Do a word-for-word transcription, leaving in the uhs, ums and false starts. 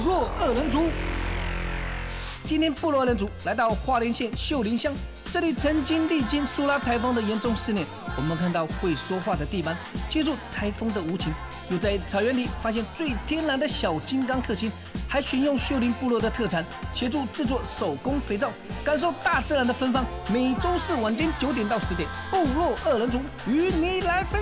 落二人组。今天部落二人组来到花莲县秀林乡，这里曾经历经苏拉台风的严重试炼。我们看到会说话的地板，接住台风的无情，又在草原里发现最天然的小金刚克星，还选用秀林部落的特产，协助制作手工肥皂，感受大自然的芬芳。每周四晚间九点到十点，部落二人组与你来分。